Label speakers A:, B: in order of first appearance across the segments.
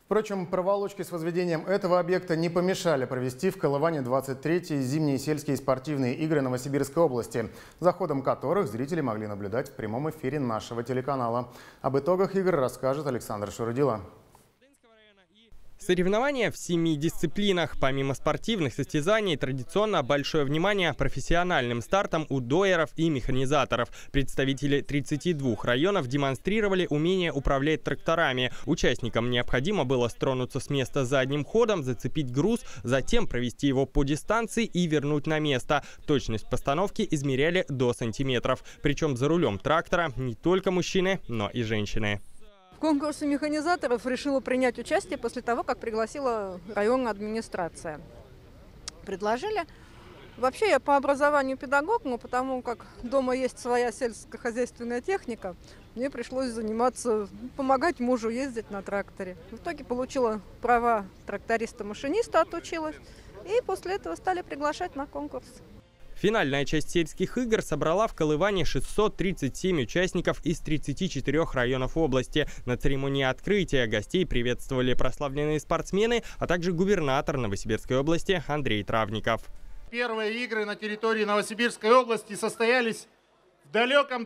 A: Впрочем, проволочки с возведением этого объекта не помешали провести в Колыване 23-й зимние сельские спортивные игры Новосибирской области, за ходом которых зрители могли наблюдать в прямом эфире нашего телеканала. Об итогах игр расскажет Александр Шурудила.
B: Соревнования в 7 дисциплинах. Помимо спортивных состязаний, традиционно большое внимание профессиональным стартам у доеров и механизаторов. Представители 32 районов демонстрировали умение управлять тракторами. Участникам необходимо было стронуться с места задним ходом, зацепить груз, затем провести его по дистанции и вернуть на место. Точность постановки измеряли до сантиметров. Причем за рулем трактора не только мужчины, но и женщины.
C: В конкурсе механизаторов решила принять участие после того, как пригласила районная администрация. Предложили. Вообще я по образованию педагог, но потому как дома есть своя сельскохозяйственная техника, мне пришлось заниматься, помогать мужу ездить на тракторе. В итоге получила права тракториста-машиниста, отучилась. И после этого стали приглашать на конкурс.
B: Финальная часть сельских игр собрала в Колыване 637 участников из 34 районов области. На церемонии открытия гостей приветствовали прославленные спортсмены, а также губернатор Новосибирской области Андрей Травников.
D: Первые игры на территории Новосибирской области состоялись в далеком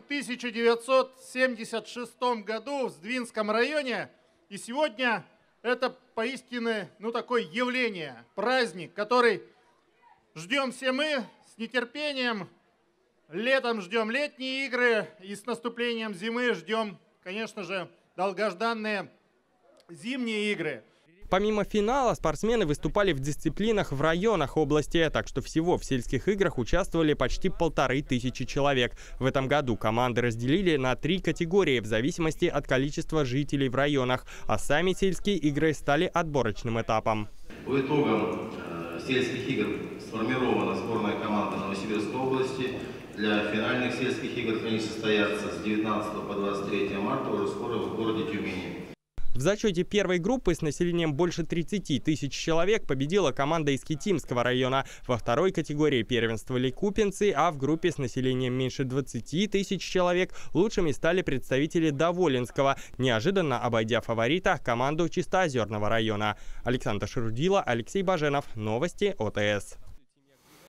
D: 1976 году в Сдвинском районе. И сегодня это поистине такое явление, праздник, который ждем все мы. С нетерпением. Летом ждем летние игры и с наступлением зимы ждем, конечно же, долгожданные зимние игры.
B: Помимо финала, спортсмены выступали в дисциплинах в районах области, так что всего в сельских играх участвовали почти 1500 человек. В этом году команды разделили на 3 категории в зависимости от количества жителей в районах, а сами сельские игры стали отборочным этапом.
E: По итогам сельских игр сформирована сборная команда Новосибирской области. Для финальных сельских игр они состоятся с 19 по 23 марта уже скоро в городе Тюмени.
B: В зачете первой группы с населением больше 30 тысяч человек победила команда из Китимского района. Во второй категории первенствовали купинцы, а в группе с населением меньше 20 тысяч человек лучшими стали представители Доволинского, неожиданно обойдя фаворита команду Чистоозерного района. Александр Шурудила, Алексей Баженов. Новости ОТС.